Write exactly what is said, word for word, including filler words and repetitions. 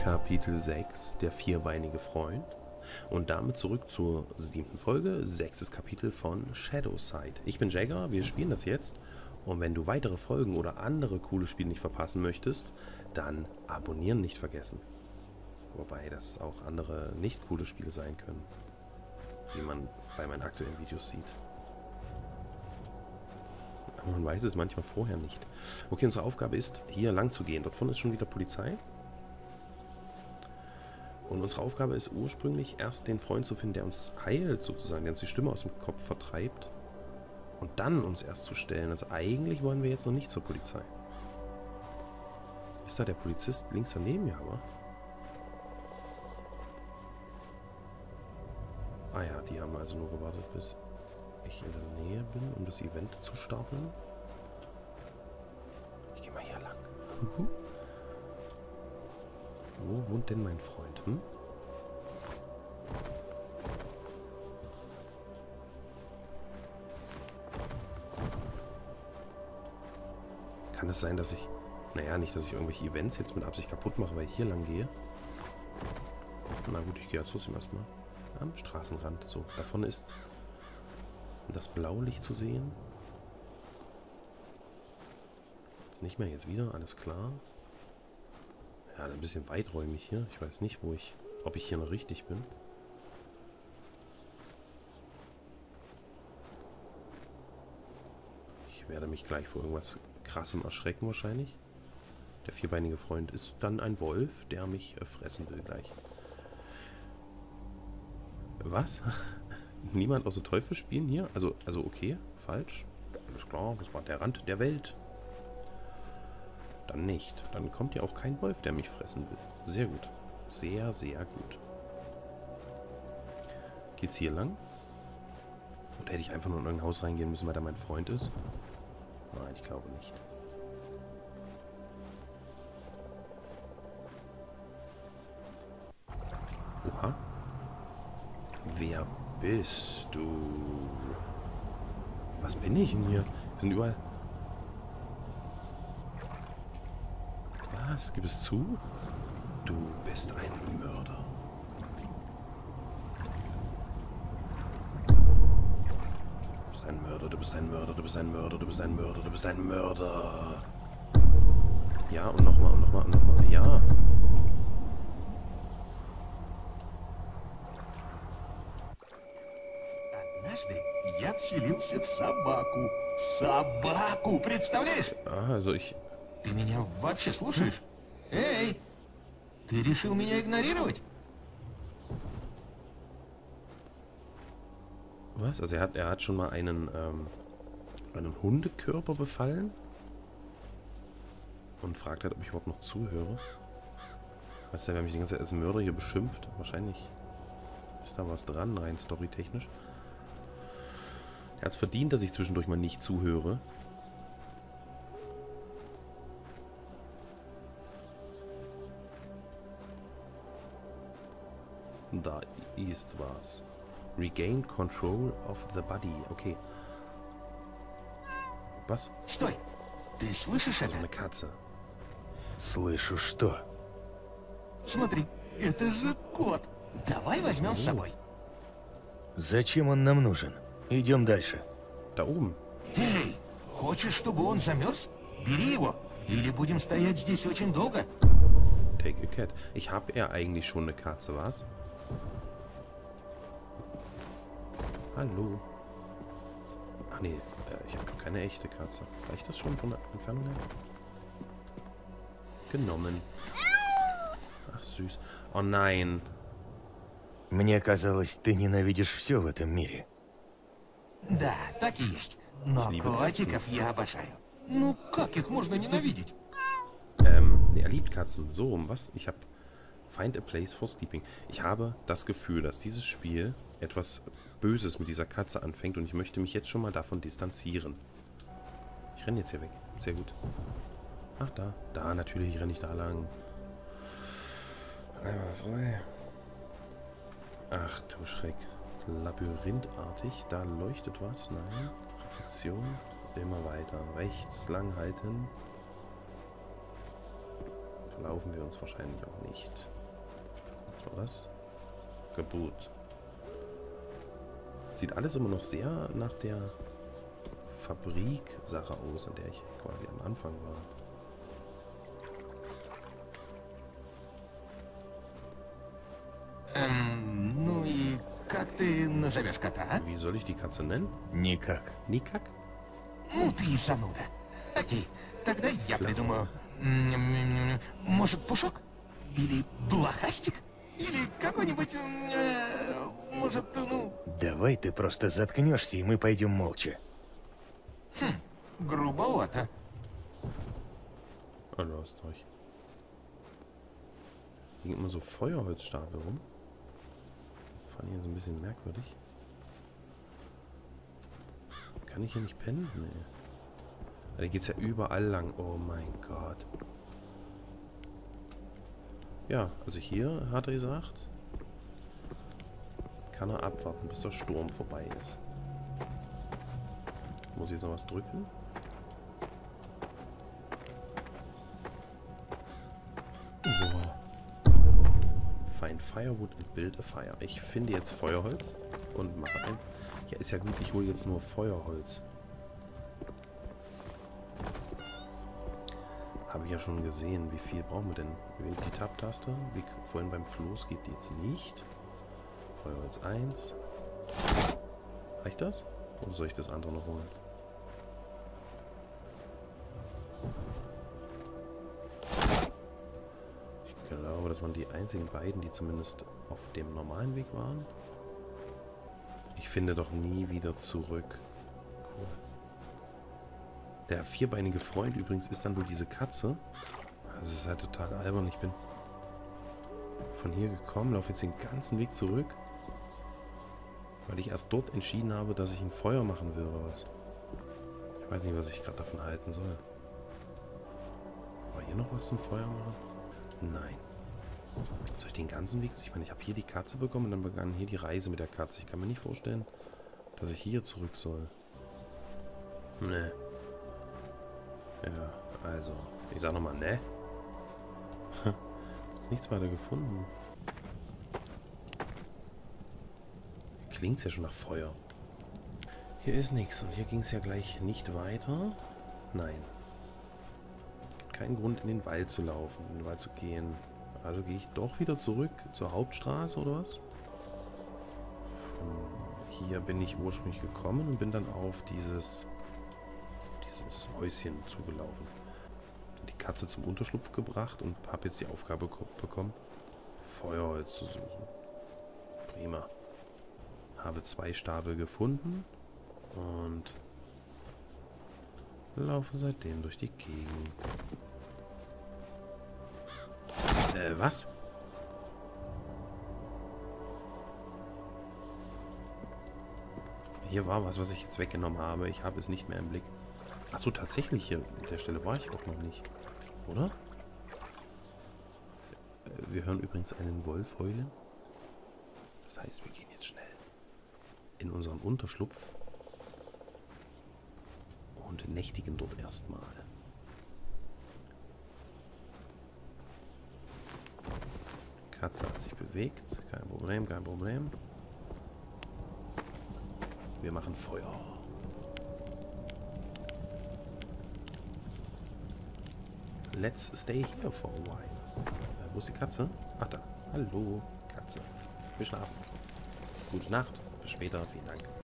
Kapitel sechs, der vierbeinige Freund. Und damit zurück zur siebten Folge, sechstes Kapitel von Shadowside. Ich bin Jagger, wir spielen das jetzt. Und wenn du weitere Folgen oder andere coole Spiele nicht verpassen möchtest, dann abonnieren nicht vergessen. Wobei das auch andere nicht coole Spiele sein können, wie man bei meinen aktuellen Videos sieht. Aber man weiß es manchmal vorher nicht. Okay, unsere Aufgabe ist, hier lang zu gehen. Dort vorne ist schon wieder Polizei. Und unsere Aufgabe ist ursprünglich erst den Freund zu finden, der uns heilt sozusagen, der uns die Stimme aus dem Kopf vertreibt. Und dann uns erst zu stellen. Also eigentlich wollen wir jetzt noch nicht zur Polizei. Ist da der Polizist links daneben? Ja, aber. Ah ja, die haben also nur gewartet, bis ich in der Nähe bin, um das Event zu starten. Ich gehe mal hier lang. Wo wohnt denn mein Freund? Hm? Kann es sein, dass ich... Naja, nicht, dass ich irgendwelche Events jetzt mit Absicht kaputt mache, weil ich hier lang gehe. Na gut, ich gehe ja trotzdem erstmal am Straßenrand. So, da vorne ist das Blaulicht zu sehen. Ist nicht mehr jetzt wieder, alles klar. Ja, ein bisschen weiträumig hier. Ich weiß nicht, wo ich, ob ich hier noch richtig bin. Ich werde mich gleich vor irgendwas Krassem erschrecken wahrscheinlich. Der vierbeinige Freund ist dann ein Wolf, der mich äh, fressen will gleich. Was? Niemand außer Teufel spielen hier? Also, also okay, falsch. Alles klar, das war der Rand der Welt. Dann nicht. Dann kommt ja auch kein Wolf, der mich fressen will. Sehr gut. Sehr, sehr gut. Geht's hier lang? Oder hätte ich einfach nur in irgendein Haus reingehen müssen, weil da mein Freund ist? Nein, ich glaube nicht. Oha. Wer bist du? Was bin ich denn hier? Wir sind überall... Was? Gib es zu? Du bist ein Mörder. Du bist ein Mörder, du bist ein Mörder, du bist ein Mörder, du bist ein Mörder, du bist ein Mörder. Ja, und nochmal, und nochmal, und nochmal. Ja. Однажды я вселился в собаку. Собаку, представляешь? Ah, also ich... Ты меня вообще слушаешь? Эй! Ты решил меня игнорировать? Was? Also er hat, er hat schon mal einen, ähm, einen Hundekörper befallen? Und fragt halt, ob ich überhaupt noch zuhöre. Weißt du, wer mich die ganze Zeit als Mörder hier beschimpft? Wahrscheinlich ist da was dran, rein storytechnisch. Er hat es verdient, dass ich zwischendurch mal nicht zuhöre. Da ist was. Regain control of the body. Okay. Was? Стой! Ты слышишь So это? eine Katze. Слышу, что? Смотри, это же кот. Давай возьмем с собой. Зачем он нам нужен? Идем дальше. Da oben. Эй, хочешь, чтобы он замерз? Бери его. Или будем стоять здесь очень долго? Take a cat. Ich habe ja eigentlich schon eine Katze, was? Hallo. Ach nee, äh, ich habe keine echte Katze. Reicht das schon von der Entfernung her? Genommen. Ach süß. Oh nein. Мне казалось, ты ненавидишь все в этом мире. Да, так и есть. Но Ich liebe котиков я обожаю. Ну, как их можно ненавидеть? Ähm, nee, er liebt Katzen. So rum, was? Ich habe... Find a place for sleeping. Ich habe das Gefühl, dass dieses Spiel etwas Böses mit dieser Katze anfängt und ich möchte mich jetzt schon mal davon distanzieren. Ich renne jetzt hier weg. Sehr gut. Ach, da. Da, natürlich renne ich da lang. Einmal frei. Ach du Schreck. Labyrinthartig. Da leuchtet was. Nein. Reflexion. Immer weiter. Rechts lang halten. Verlaufen wir uns wahrscheinlich auch nicht. Was? Gebot. Sieht alles immer noch sehr nach der Fabrik-Sache aus, an der ich quasi am Anfang war. Эм, ну и как ты назовешь кота, а? Wie soll ich die Katze nennen? Никак. Nikak? Ну ты и зануда. Окей, тогда я придумаю. М, Может, Пушок? Или Блохастик? Или какой-нибудь... э, Может, ну... Давай ты просто заткнешься, и мы пойдем молча. Грубовато. Oh, du hast recht. Hier ging immer so Feuerholzstapel rum. Fand ich jetzt ein bisschen merkwürdig. Kann ich hier nicht pennen? Nee. Da geht's ja überall lang. Oh mein Gott. Ja, also hier hat er gesagt, kann er abwarten, bis der Sturm vorbei ist. Muss ich jetzt noch was drücken? Boah. Find firewood and build a fire. Ich finde jetzt Feuerholz und mache ein. Ja, ist ja gut, ich hole jetzt nur Feuerholz. Habe ich ja schon gesehen. Wie viel brauchen wir denn? Die Tab-Taste, wie vorhin beim Floß, geht die jetzt nicht. Feuerholz eins. Reicht das? Oder soll ich das andere noch holen? Ich glaube, das waren die einzigen beiden, die zumindest auf dem normalen Weg waren. Ich finde doch nie wieder zurück. Cool. Der vierbeinige Freund übrigens ist dann wohl diese Katze. Das ist halt total albern. Ich bin von hier gekommen, laufe jetzt den ganzen Weg zurück, weil ich erst dort entschieden habe, dass ich ein Feuer machen will oder was. Ich weiß nicht, was ich gerade davon halten soll. War hier noch was zum Feuer machen? Nein. Soll ich den ganzen Weg... Ich meine, ich habe hier die Katze bekommen und dann begann hier die Reise mit der Katze. Ich kann mir nicht vorstellen, dass ich hier zurück soll. Ne. Ja, also... Ich sag nochmal, ne? Ist nichts weiter gefunden. Klingt's ja schon nach Feuer. Hier ist nichts und hier ging es ja gleich nicht weiter. Nein. Kein Grund in den Wald zu laufen, in den Wald zu gehen. Also gehe ich doch wieder zurück zur Hauptstraße oder was? Von hier bin ich ursprünglich gekommen und bin dann auf dieses, auf dieses Häuschen zugelaufen. Die Katze zum Unterschlupf gebracht und habe jetzt die Aufgabe bekommen, Feuerholz zu suchen. Prima. Habe zwei Stapel gefunden und laufe seitdem durch die Gegend. Äh, was? Hier war was, was ich jetzt weggenommen habe. Ich habe es nicht mehr im Blick. Achso, tatsächlich, hier an der Stelle war ich auch noch nicht. Oder? Wir hören übrigens einen Wolf heulen. Das heißt, wir gehen jetzt schnell in unseren Unterschlupf und nächtigen dort erstmal. Katze hat sich bewegt. Kein Problem, kein Problem. Wir machen Feuer. Let's stay here for a while. Äh, wo ist die Katze? Ach da. Hallo, Katze. Wir schlafen. Gute Nacht. Bis später. Vielen Dank.